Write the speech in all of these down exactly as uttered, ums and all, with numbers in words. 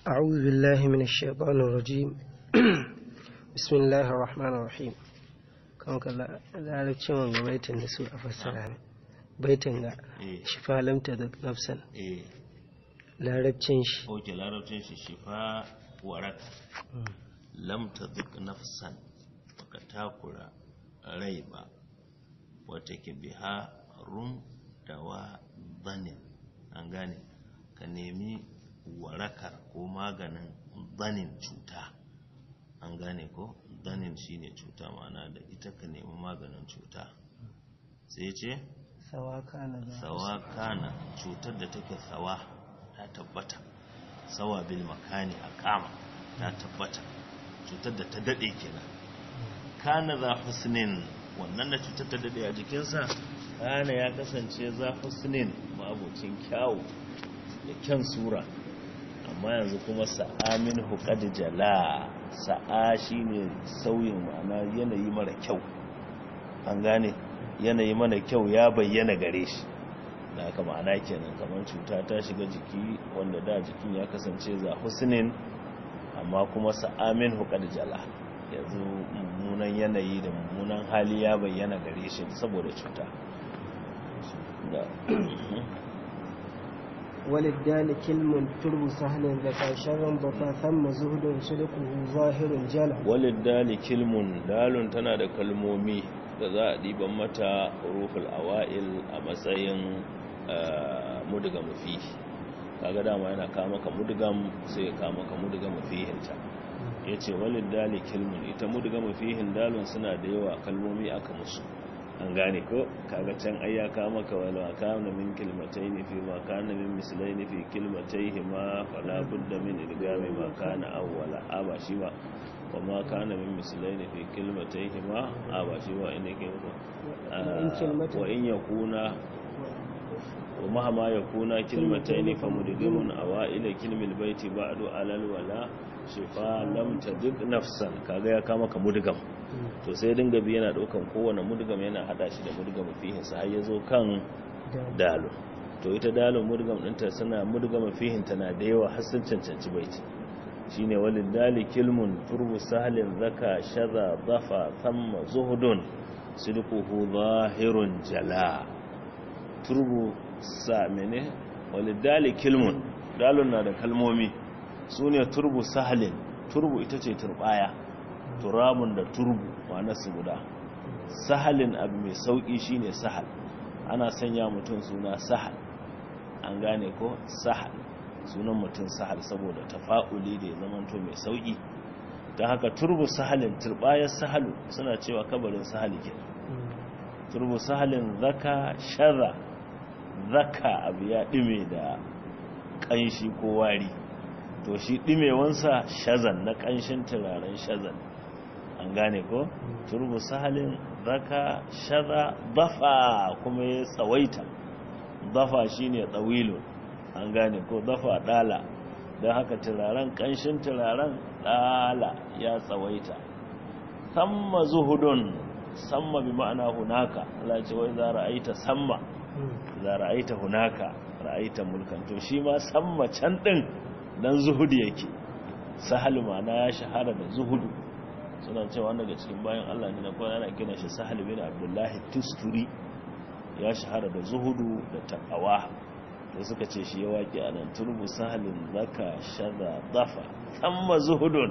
أعوذ بالله من الشيطان الرجيم بسم الله الرحمن الرحيم كان كلا لا تشمن بيت النسوء أفسرها بيت شفاء لم تذق نفسا لا ربتشنش أوكي لا ربتشنش شفاء ورك لم تذق نفسا وكتاكل ريبا وتكبها رم دواء ظن أنغاني كنيمي warakar ko maganin zanin cuta an gane ko zanin shine cuta ma'ana da ita ka nemi maganin cuta sai ce sawa kana sawa kana cutar da take sawa ta tabbata sawa bil makani aqama ta tabbata cutar da ta dade kenan kana za husnin wannan da cutar ta dade a jikinsa kana ya kasance za husnin ma'abucin kyawu da kyan sura amma yanzu kuma sa'amin hukad jala sa'a shine sauyin ma'ana yanayi mara kyau an gane yanayi mara kyau ya bayyana gare shi da haka ma'ana kenan kamar cuta ta shiga jiki wanda da jikin ya kasance za husnin amma kuma sa'amin hukad jala yanzu mummunan yanayi da mummunan hali ya bayyana gare shi saboda cuta da وللدال كلم ترب سهل ذكا شرا بفا ثم زهد صدقه ظاهر جلا وللدال كلم دال tana da kalmomi da za a diban mata huruful awail a matsayin mudga mafi kaga dama yana kawo maka mudgam sai ya kawo maka mudga mafihin ta yace walidal kilmun ita mudga mafihin dalun suna da yawa kalmomi aka musu an gane ko kaga can ayyaka maka wala kana min kilmatayn fi ma kana min mislayn fi kilmatayhi ma fala budda min idgami ma kana awwala aba shi ba wa ma kana min mislayn fi kilmatayhi ma aba shi ba inda ke ko wa in yakuna wa ma ma yakuna kilmatayn fa mudgamun awaila kilmil baiti ba'du alal wala shifa lam tadq nafsan kaga ya kama ka mudgam to sai dinga bi yana daukan kowane mudgam yana hada shi da mudgam fihin sa har yazo kan dalu to ita dalu mudgam dinta suna mudgam fihin tana da yawa har sun cancanci baiti shine walil dali kilmun turbu sahlin zaka shaza dafa thumma zuhdun sidquhu zahirun jala turbu sa mene walil dali kilmun dalun na da kalmomi sune turbu sahlin turbu ita ce turbaya turabun da turbu su guda sahalin abu mai sauki shine sahal ana sanya mutum suna sahal an gane ko sahal sunan mutum sahal saboda tafa'uli da ya zamanto mai sauki don haka turbu sahalin turbayar sahalu suna cewa kabarin sahali ke turbu sahalin zaka shaza zaka abu ya dime da kanshi ko wari to shi dimewansa shazan na kanshin turaren shazan an gane ko turbu sahalin raka shaza dafa kuma ya tsawaita dafa shine tsawilun an gane ko dafa dala don haka turaren kanshin turaren dala ya tsawaita samma zuhudun samma bi ma'ana hunaka Allah ce wai za ra'aita samma za ra'aita hunaka ra'aita mulkan to shi ma samma can din dan zuhudi yake sahal ma'ana ya shahara da zuhudu suna cewa daga cikin bayan Allah ne na kwana ana kina shi Sahal bin Abdullahi Tusturi ya shahara da zuhudu da taqwa da suka ce shi ya waki anan turbu sahalin zaka shaza dafa amma zuhudun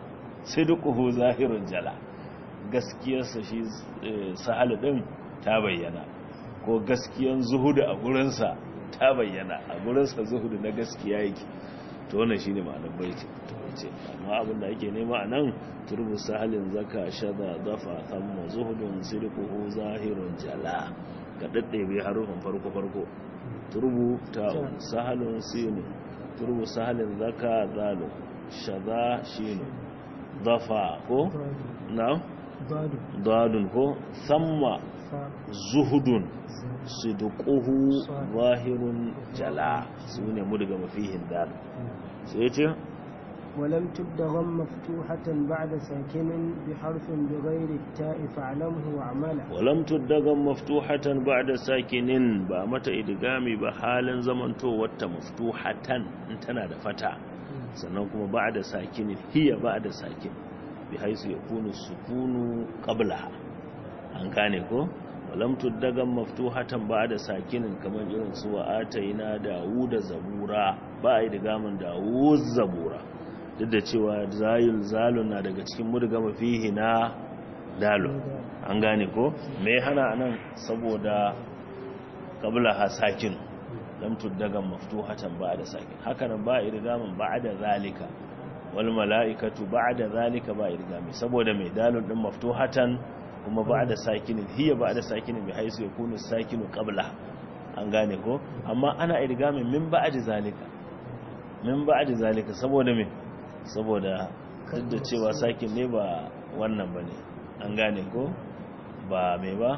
sidquhu zahirun jala gaskiyarsa shi Sahal din ta bayyana ko gaskiyan zuhudu a gurinsa ta bayyana a gurinsa zuhudu na gaskiya yake to wannan shine ma'anar baiti ce amma abin da ake nema a nan turbu sahalin zaka shada dafa amma zuhudun sirquhu zahirun jala ga daddebe harufin farko farko turbu ta'un sahalun sinu turbu sahalin zaka zalu shada shinu dafa ko na dadun ko samma zuhudun sidquhu zahirun jala sune mu daga mafihin dal sai ce ولم تبدغ مفتوحة بعد ساكن بحرف بغير التاء فاعلمه وعمله ولم تبدغ مفتوحة بعد ساكن بامت إدغامي بحال زمنتو وات مفتوحة انتنا دفتا sannan kuma ba'da sakin hiya ba'da sakin bi haisu yakunu sukunu qablaha an gane ko walam tuddagan maftuhatan ba'da sakinin kamar irin su wa ataina dawuda zabura ba ai daga man dawud zabura duk da cewa zayul zalun na daga cikin mudgama fihi na dalu an gane ko me hana anan saboda qablaha sakin lam tuddagan maftuhatan ba'da sakin haka nan ba ai daga man ba'da zalika wal mala'ikatu ba'da zalika ba ai daga mai saboda mai dalun din maftuhatan kuma ba da sakinin hiya ba da sakinin bi haisu ya kunu sakinu qabla an gane ko amma ana idgamin min ba'di zalika min ba'di zalika saboda me saboda duk da cewa sakin ne ba wannan bane an gane ko ba me ba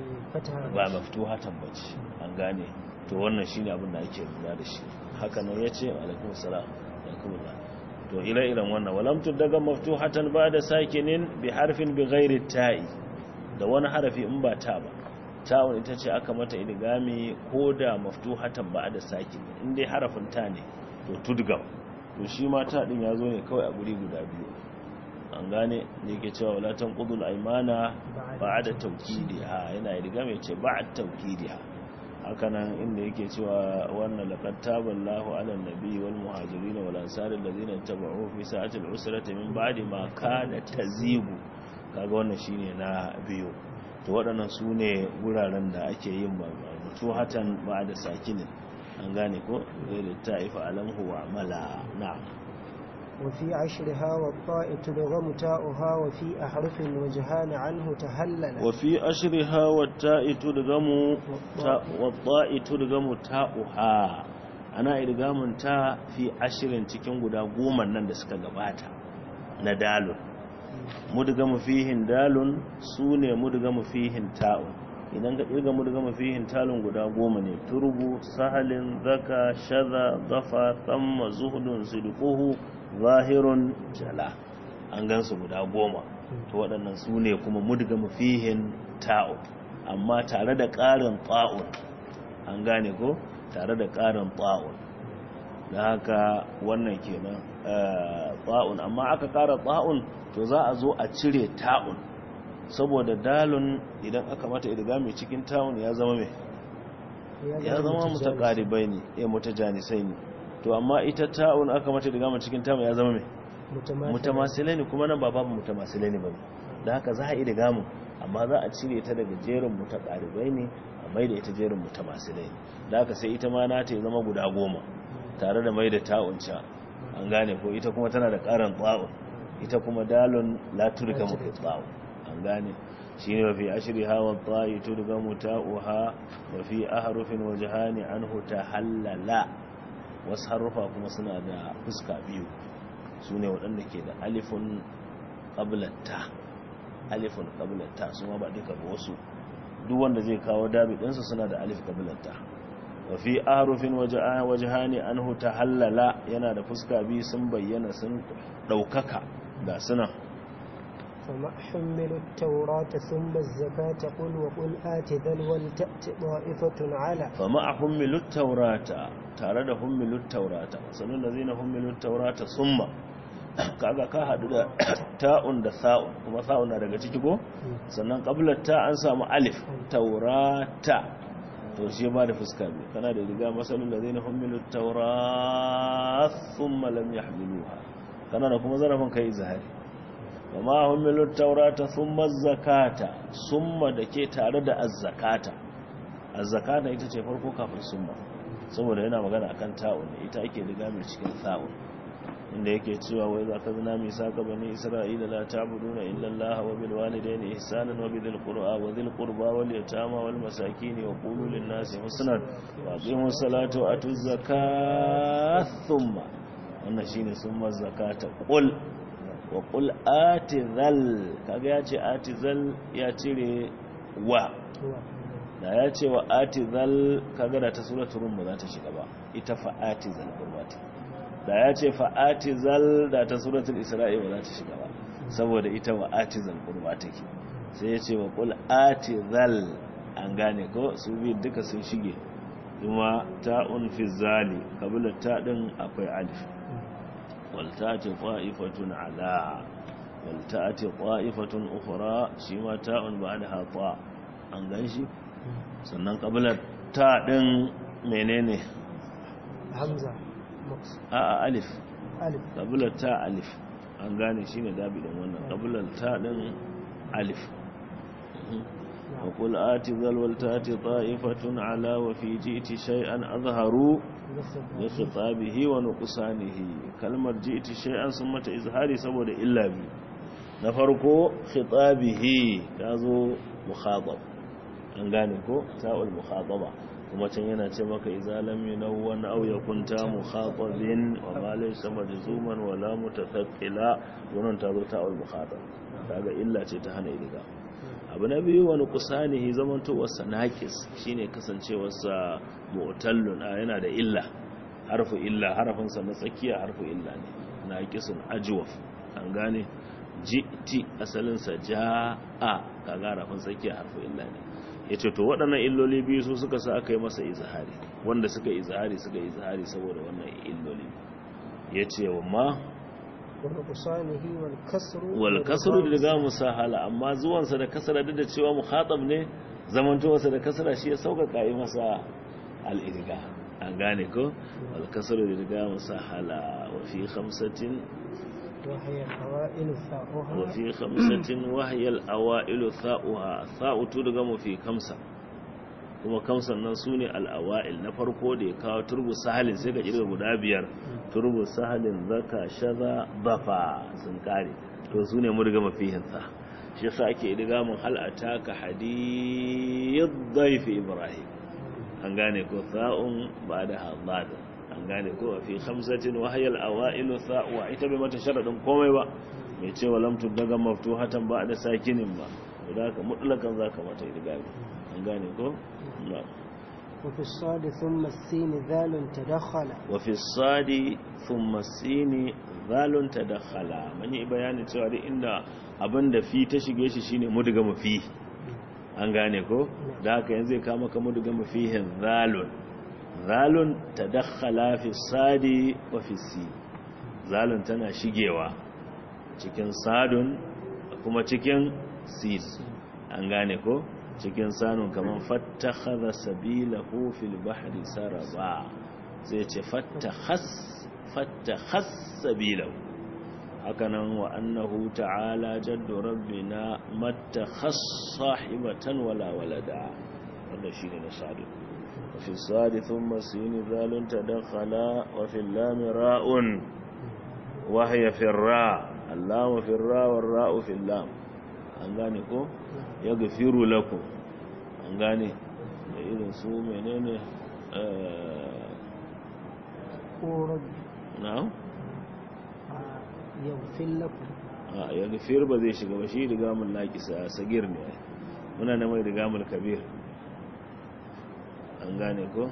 ba maftuhatan bace an gane to wannan shine abin da ake lura da shi haka nan yace alaikum salam alaikum to ire-iren wannan walamtu daga maftuhatan ba da sakinin bi harfin bi ghairi ta'i da wani harafi in ba ta ba ta'un ita ce aka mata idgami ko da maftuhatan ba da sakin in dai harafin ta ne to tudgam to shi ma ta din yazo ne kawai a guri guda biyu an gane ne yake cewa wala tanqudul aymana ba'da tawkidiha yana idgami ce ba'da tawkidiha haka nan inda yake cewa wannan laqad taballahu ala nabi wal muhajirin wal ansar alladhina tabi'u fi sa'atil usrati min ba'di ma kana tazigu kaga wannan shine na biyu to waɗannan su ne guraren da ake yin mutu hatan ba da sakinin an gane ko da ta'ifa alamhu wa amala na'am wa fi ashriha wa ta'i tudghamu ta'uha wa fi ahrufin wajhan anhu tahallala wa fi ashriha wa ta'i tudghamu wa ta'i tudghamu ta'uha ana idgamun ta fi ashirin cikin guda goma nan da suka gabata na dalun mudgamu fihin dalun sune mudgamu fihin ta'un idan ka kirga mudgamu fihin talun guda goma ne turbu sahalin zaka shaza dafa thamma zuhdun sidquhu zahirun jala an gansu guda goma to waɗannan sune kuma mudgamu fihin ta'un amma tare da ƙarin ta'un an gane ko tare da ƙarin ta'un da haka wannan kenan ta'un amma aka ƙara ta'un to za a zo a cire ta'un saboda dalun idan aka mata idgami cikin ta'un ya zama me ya zama mutaqaribai ne eh mutajanisai ne to amma ita ta'un aka mata idgami cikin ta'un ya zama me mutamasilai ne kuma nan ba babu mutamasilai ne bane da haka za a idgamu amma za a cire ta daga jerin mutaqaribai ne a mai da ita jerin mutamasilai ne da haka sai ita ma na ta zama guda goma tare da mai da ta'un ca an gane ko ita kuma tana da ƙaran ta'un ita kuma dalun la turga mu ta'u an gane shine wa fi ashriha wa ta'i turga mu ta'uha wa fi ahrufin wajhani anhu tahallala wasu harufa kuma suna da fuska biyu sune waɗanda ke da alifun qablata alifun qablata su ma ba duka ba wasu duk wanda zai kawo dabi ɗinsu suna da alif qablata wa fi ahrufin wajhani anhu tahallala yana da fuska biyu sun bayyana sun daukaka ga suna فما حملوا التوراة ثم الزكاة قل وقل آت ذا ولتأت طائفة على فما حملوا التوراة تارد حملوا التوراة سنو الذين حملوا التوراة ثم kaga ka hadu da ta'un da sa'un kuma sa'un na daga ciki ko sannan qabla ta an samu alif taurata to shi ba da fuska biyu kana da riga masalul ladina humilu tawrat thumma lam yahmiluha kana da kuma zarafin kai zahiri wama humilu tawrata thumma zakata summa dake tare da az-zakata az-zakata ita ce farko kafin summa saboda yana magana akan ta'un ita ake riga mai cikin sa'un inda yake cewa wai za ka zina mai saka bani isra'ila la ta'buduna illa Allah wa bil walidayni ihsanan wa bil qur'a wa dhil qurba wal yatama wal masakin wa qulu lin nasi husnan wa aqimus salata wa atuz zakata thumma wannan shine summa zakata qul wa qul atizal kaga yace atizal ya cire wa da ya ce wa atizal kaga da ta suratul rum ba za ta shiga ba ita fa atizal qurbati da ya ce fa'ati zal da ta suratul isra'i ba za ta shiga ba saboda ita wa ati zal qurba take sai ya ce wa qul ati zal an gane ko su bi duka sun shige kuma ta'un fi zali kabila ta din akwai alif waltati qa'ifatun ala waltati qa'ifatun ukhra shi ma ta'un ba'daha ta an ganshi sannan qabla ta din menene hamza a alif alif qabla ta alif an gane shine dabidin wannan qabla ta din alif وقل آت ذا والتات طائفة على وفي جئت شيئا أظهروا لخطابه ونقصانه كلمة جئت شيئا ثم إظهاري سبب إلا بي نفرقو خطابه تازو مخاطب أنغانيكو تاء المخاطبة kuma can yana ce maka idza lam yunawwan aw yakun ta mukhatabin wa ma laysa majzuman wala mutafaqqila wannan tazo ta'ul mukhatab kaga illa ce ta hana idiga abu na biyu wani kusanihi zamantowarsa naƙis shine kasancewarsa mu'tallun yana da illa harfu illa harafinsa na tsakiya harfu illa ne naqisun ajwaf an gane ji'ti asalinsa ja'a kaga harafin tsakiya harfu illa ne yace to waɗannan illoli biyu su suka sa aka yi masa izhari wanda suka izhari suka izhari saboda wannan illoli yace wa ma wal kasru da ga musahala amma zuwansa da kasra da cewa mukhatab ne zamantowarsa da kasra shi ya sauƙaƙa yi masa al-idga an gane ko wal kasru da ga musahala wa fi khamsatin وهي الأوائل ثاؤها وفي خمسة وهي الأوائل ثاؤها ثاؤ تدغم في خمسة kuma kamsan nan su ne al'awa'il na farko da ya kawo turbu sahalin sai ka ƙirga guda biyar turbu sahalin zaka shaza bafa sun kare to su ne murga mafihinsa shi yasa ake idiga mun hal'ata ka hadiyar daifi ibrahim an gane ko sa'un ba da hazada an gane ko fi khamsatin wahayal awailu sa'wa ita bai mata sharadin komai ba mai cewa lam tudaga maftuhatan ba da sakinin ba da haka mutlakan zaka mata idgami an gane ko na وفي الصاد ثم السين ذال تدخل وفي الصاد ثم السين ذال تدخل mani bayani cewa duk inda abinda fi ta shige shi shine mudga mafi an gane ko da haka yanzu zai kama ka mudga mafihin zalun zalun tadakhala fi sadi wa fi si zalun tana shigewa cikin sadun kuma cikin sin an gane ko cikin sanun kaman fattakhadha sabilahu fil bahri saraba sai ce fattakhas fattakhas sabilahu hakanan wa annahu ta'ala jaddu rabbina mattakhas sahibatan wala walada wannan shine na sadu في الصاد ثم السين ذال تدخلا وفي اللام راء وهي في الراء اللام في الراء والراء في اللام أنغاني كو يغفر لكم أنغاني إذن سو منين نعم يغفر لكم يغفر بذي شغا بشي رقام اللاكسة سجير ne muna na mai rigamul kabir an gane ko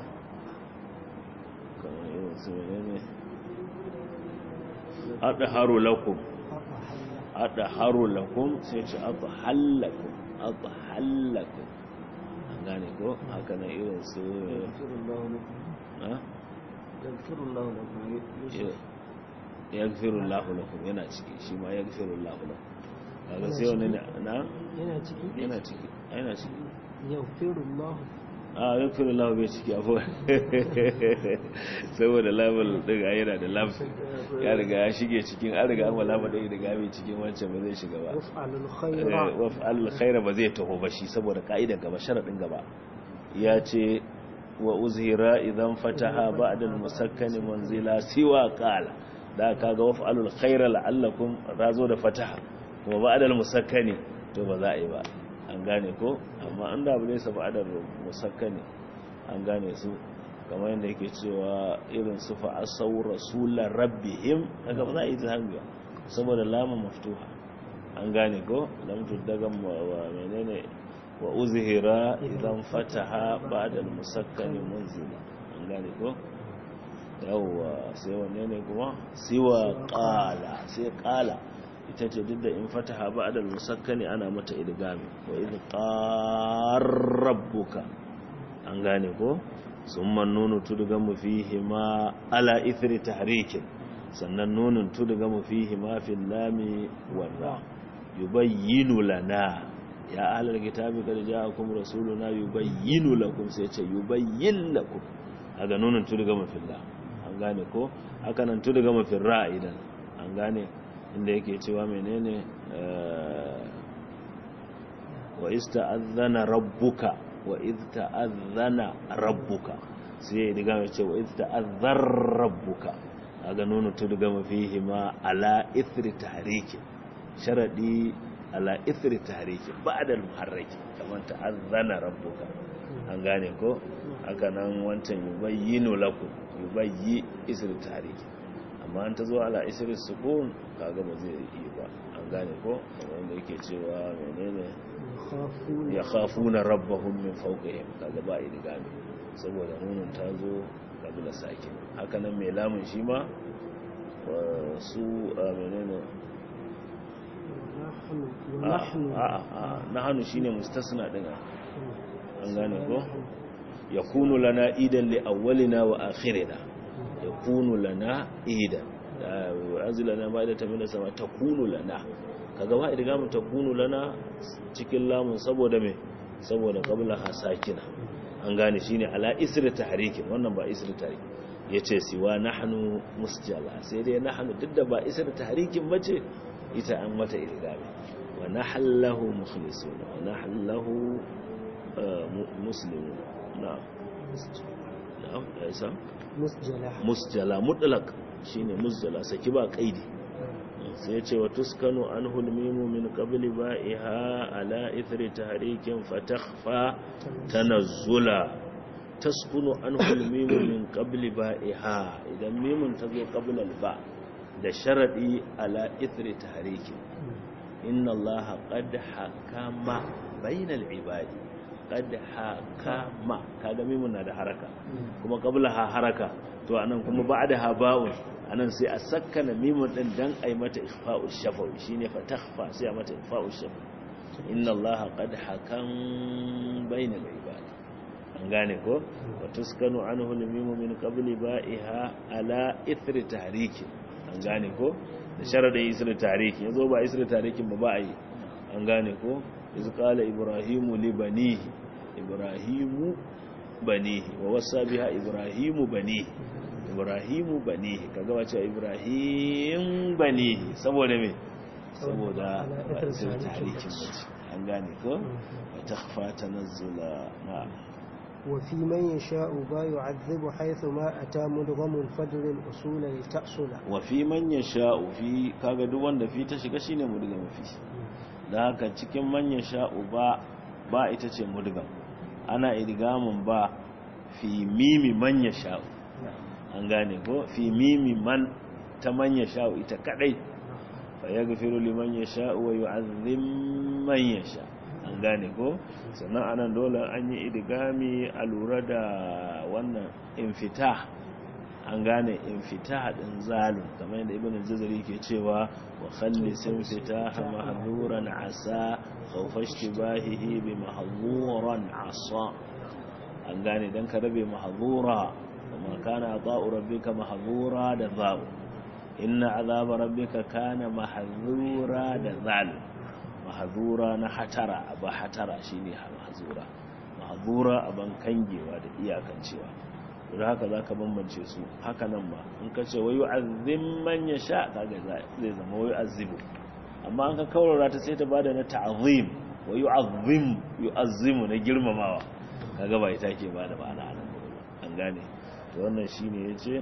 kamar irin su ne adharu lakum adharu lakum sai ce adhallakum adhallakum an gane ko haka nan irin su ha yaghfirullahu lakum yaghfirullahu lakum yana ciki shi ma yaghfirullahu lakum kaga sai wannan na yana ciki yana ciki yana ciki yaghfirullahu a yaghfiru Allah bai ciki abu saboda lamal daga yana da lam ya riga ya shige cikin an riga amma lamal daga riga bai cikin wancan ba zai shiga ba waf'alul khaira waf'alul khaira ba zai taho ba shi saboda ka'idar gaba sharadin gaba ya ce wa uzhira idan fataha ba'da al-musakkani manzila siwa qala da kaga waf'alul khaira la'allakum razo da fataha kuma ba'da al-musakkani to ba za a yi ba an gane ko amma an da bude sa ba'adar musakkani an gane su kamar yadda yake cewa irin su fa asaw rasular rabbihim kaga ba za a yi zahabi ba saboda lamu maftuha an gane ko lam tudaga wa menene wa uzhira idan fataha ba'da al-musakkani munzila an gane ko yawa sai wanne ne kuma siwa qala sai qala ita ce duk da in fataha ba'da al-musakkani ana mata idgami wa idh qarrabuka an gane ko summa nunu tudgamu fihi ma ala ithri tahrikin sannan nunun tudgamu fihi ma fil lami wal ra yubayyinu lana ya ahlal kitabi qad ja'akum rasuluna yubayyinu lakum sai ce yubayyin lakum aga nunun tudgamu fil lam an gane ko haka nan tudgamu fil ra idan an gane inda yake cewa menene wa ista'adhana rabbuka wa idh ta'adhana rabbuka sai ya diga mai ce wa idh ta'adhar rabbuka aga nunu tudgamu fihi ma ala ithri tahriki sharadi ala ithri tahriki ba'da al-muharraki kamar ta'adhana rabbuka an gane ko haka nan wancan yubayyinu lakum yubayyi isri tahriki amma an tazo ala isri sukun kaga ba zai yi ba an gane ko wanda yake cewa menene ya khafuna rabbahum min fawqihim kaga ba idigami saboda nunun tazo kabila sakin haka nan mai lamun shi ma su menene nahnu shine mustasna din an gane ko yakunu lana idan li awwalina wa akhirina yakunu lana idan azlana ma da tamina sama takunu lana kaga ba idan mun takunu lana cikin lamun saboda me saboda qabla hasakina an gane shine ala isri tahrikin wannan ba isri tahrik yace siwa nahnu musjala sai dai nahnu duk da ba isri tahrikin bace ita an mata idgami wa nahallahu mukhlisun wa nahallahu muslimun na'am na'am aisa musjala musjala mutlaq shine musjala saki ba kaidi sai ya ce wa tuskanu anhu al-mimu min qabli ba'iha ala ithri tahrikin fatakhfa tanazzula taskunu anhu al-mimu min qabli ba'iha idan mimun ta zo qabla al-ba da sharadi ala ithri tahrikin inna allaha qad hakama bainal ibadi qad hakama kaga mimun na da haraka kuma qabla ha haraka to anan kuma ba'daha ba'un anan sai a sakkana mimun din dan ai mata ikhfa'u shafawi shine fa takhfa sai a mata ikhfa'u shafawi inna allaha qad hakam bainal ibad an gane ko wa tuskanu anhu al-mimu min qabli ba'iha ala ithri tahriki an gane ko da sharadin isri tahriki yazo ba isri tahrikin ba ba ai an gane ko iz qala ibrahimu li banihi ibrahimu banihi wa wasa biha ibrahimu banihi ibrahimu banihi kaga wace ibrahim banihi saboda me saboda sai tahrikin bace an gane ko wa takhfa tanazzula ma wa fi man yasha'u ba yu'adhibu haythu ma ata mudghamun fadl al-usul litasula wa fi man yasha'u fi kaga duk wanda fi ta shiga shine mudgham fi da haka cikin man yasha'u ba ba ita ce mudgham ana idgamun ba fi mimi man yasha'u an gane ko fi mimi man ta man yasha'u ita kadai fa yaghfiru liman yasha'u wa yu'adhim man yasha an gane ko sannan anan dole an yi idgami a lura da wannan infitah an gane infitah din zalun kamar yadda ibnu jazari ke cewa wa khallis infitah mahduran asa khawfa ishtibahihi bi mahdhuran asa an gane dan ka rabe mahdhura kuma kana ata'u rabbika mahdhura da zau inna azaba rabbika kana mahdhura da zal mahdhura na hatara ba hatara shine mahdhura mahdhura aban kangewa da iyakancewa don haka za ka bambance su haka nan ba in ka ce wayu azim man ya sha kaga zai zama wayu azibu amma an ka kaurara ta sai ta bada na ta'zim wayu azim yu azimu na girmamawa kaga ba ita ke bada ma'ana nan an gane to wannan shine yace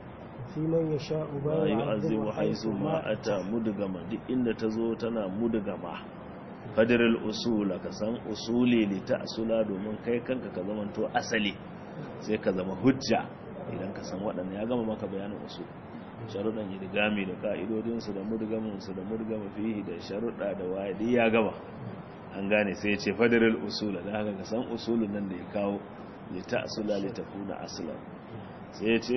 fi man yasha ba yu azimu haisu ma ata mudgama duk inda tazo tana mudgama qadarul usul ka san usuli li ta'sula domin kai kanka ka zamanto asali sai ka zama hujja idan ka san waɗanda ya gama maka bayanin usul sharuɗan idgami da ka'idodinsu da mudgaminsu da mudgama fihi da sharuɗa da wadi ya gama an gane sai ya ce fadarul usul da haka ka san usulun nan da ya kawo li ta'sula li takuna aslan sai ya ce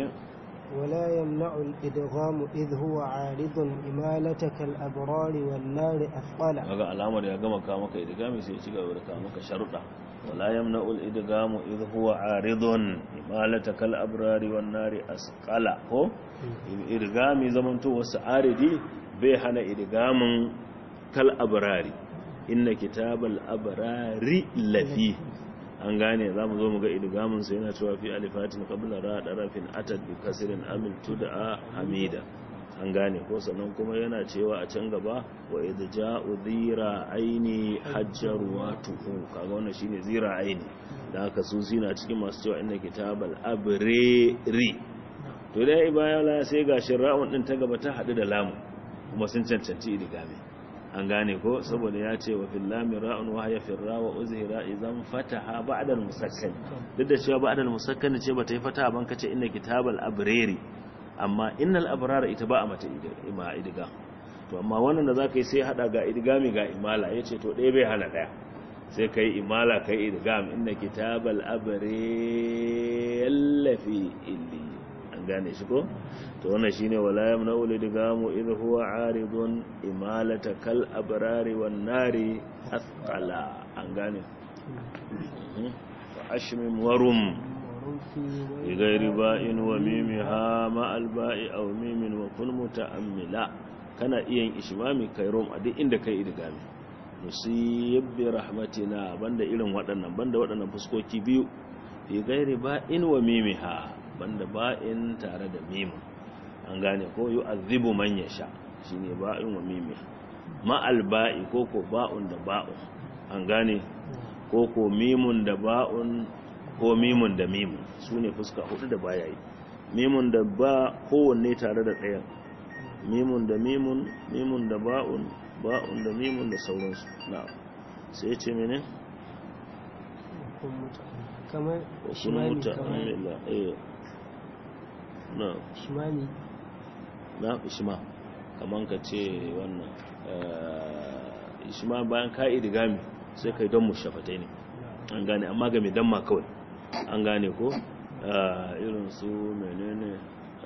ولا يمنع الإدغام إذ هو عارض إمالتك الأبرار والنار أثقالا kaga alamar ya gama ka maka idgami sai ya ci gaba da ka maka sharuɗa wala yamna'ul idgamu idh huwa aridun imalata kal abrari wan nari asqala ko idgami zamanto wasu aridi bai hana idgamin kal abrari inna kitabal abrari lafi an gane za mu zo mu ga idgamin sa yana cewa fi alifatin qabla ra darafin atad bi kasrin amil tud'a hamida an gane ko sannan kuma yana cewa a can gaba wa idza ja'u dhira aini hajjarwatuhu kaga wannan shine zira aini da haka su sina cikin masu cewa inna kitabal abrari to dai ibaya sai ga shirra'un din ta gaba ta hadu da lamu kuma sun cancanci idgami an gane ko saboda ya ce wa fil lam ra'un wa hiya fil ra wa uzhira idan fataha ba'da al musakkan duk da cewa ba'da al musakkan ce bata yi fataha ban kace inna kitabal abrari amma innal abrara ita ba a mata ima idga to amma wannan da zaka yi sai hada ga idgami ga imala yace to ɗaya bai hana ɗaya sai kai imala kai idgam inna kitabal abrari lafi illi an gane shi ko to wannan shine wala yamna ulidgamu idh huwa aridun imalata kal abrari wan nari athqala an gane fa ashmim warum bighairi ba'in wa mimiha ma al ba'i aw mimin wa kun muta'ammila kana iya yin ishmami kai rum a duk inda kai idgami musib bi rahmatina banda irin waɗannan banda waɗannan fuskoki biyu bighairi ba'in wa mimiha banda ba'in tare da mimu an gane ko yu'adhibu man yasha shine ba'in wa mimi ma alba'i ko ko ba'un da ba'un an gane ko ko mimun da ba'un ko mimun da mimun sune fuska hudu da baya yi mimun da ba kowanne tare da ɗayan mimun da mimun mimun da ba'un ba'un da mimun da sauransu na'am sai ya ce mene kamar shimali kamar eh na shimali na ishma kaman ka ce wannan ishma bayan ka idgami sai kai don mushafatai ne an gane amma ga mai damma kawai an gane ko irin su menene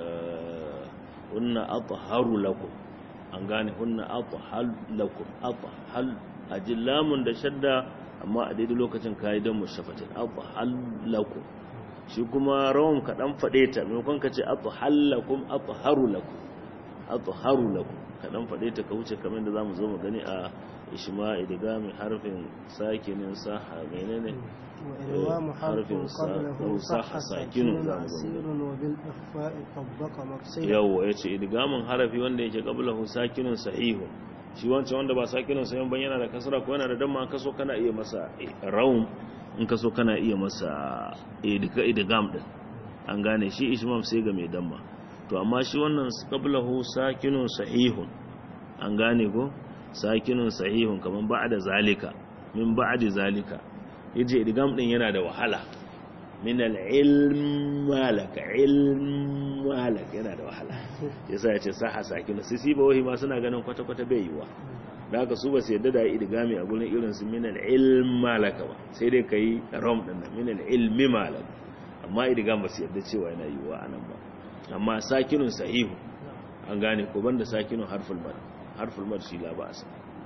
hunna atharu lakum an gane hunna athhal lakum athhal ajillamun da shadda amma a daidai lokacin kai don mushafatai athhal lakum shi kuma rawan ka dan fade ta maimakon ka ce athhal lakum atharu lakum atharu lakum kadan fade ta ka wuce kamar da zamu zo mu gani a ishma idgami harfin sakinin saha menene wa harfin saha sakinu zamu wa bil ikhfa'i tabaqa maqsid yawa yace idgamin harfi wanda yake qablahu sakinun sahihu shi wancan wanda ba sakinun sahihun ban yana da kasra ko yana da damma kaso kana iya masa raum in kaso kana iya masa idgam din an gane shi ishmam sai ga mai damma to amma shi wannan qablahu sakinun sahihun an gane ko sakinun sahihun kaman ba'da zalika min ba'di zalika yaje idgam din yana da wahala min al-ilm malaka ilm malaka yana da wahala yasa yace saha sakinu sisi ba wahi ma suna ganin kwata kwata bai yiwa da haka su ba su yadda da idgami a gurin irin su min al-ilm malaka ba sai dai kai ram din min al-ilmi malaka amma idgam ba su yadda cewa yana yiwa anan ba amma sakinun sahihu an gane ko banda sakinun harful mad harful mad shi la ba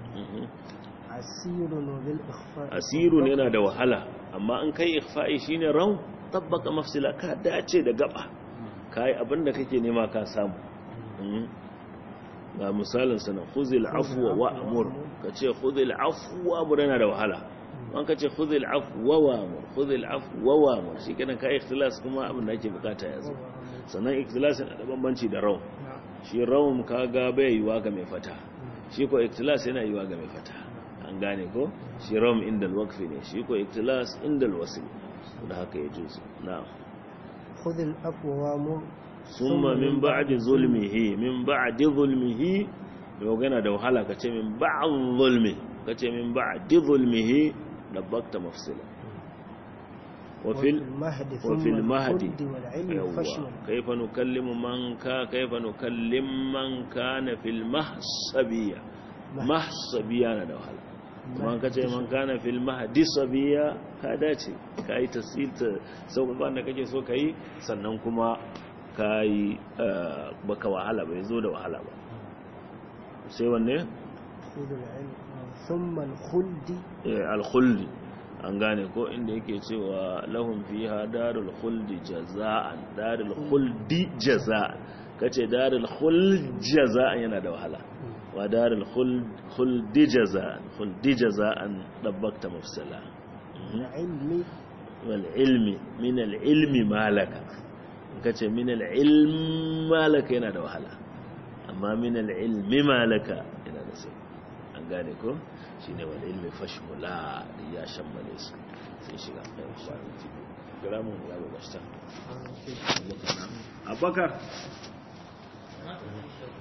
asirun bil ikhfa asirun yana da wahala amma an kai ikhfa'i shine raw tabbaka mafsila ka dace da gaba kai abinda kake nema ka samu ga misalin sana khuzil afwa wa'mur kace khuzil afwa amur yana da wahala an kace khuzil afwa wa'mur khuzil afwa wa'mur shi kenan kai ikhtilas kuma abin da ake bukata yanzu sannan ikhtilas yana da bambanci da raw shi rawm kaga bai yiwa ga mai fata shi ko ikhtilas yana yiwa ga mai fata an gane ko shi rawm inda alwaqfi ne shi ko ikhtilas inda alwasl da haka ya juzu na'am khudil afwa wa'mur summa min ba'di zulmihi min ba'di zulmihi yau gana da wahala kace min ba'd zulmi kace min ba'di zulmihi dabbakta mafsila wa fil mahdi wa fil mahdi kayfa nukallimu man ka kayfa nukallim man kana fil mahsabiya mahsabiya na da wahala kuma kace man kana fil mahdi sabiya ka dace kai tasita sauka da kake so kai sannan kuma kai baka wahala bai zo da wahala ba sai wanne thumma al-khuldi al-khuldi an gane ko inda yake cewa lahum fiha darul khuldi jaza'an darul khuldi jaza'an kace darul khuld jaza'an yana da wahala wa darul khuld khuldi jaza'an khuldi jaza'an dabbakta mafsala ilmi wal ilmi min al ilmi malaka kace min al ilm malaka yana da wahala amma min al ilmi malaka yana da sai an gane ko shine wal ilmi fashmula ya shammale su sai shiga kai kwanci gramun ya ba basta abakar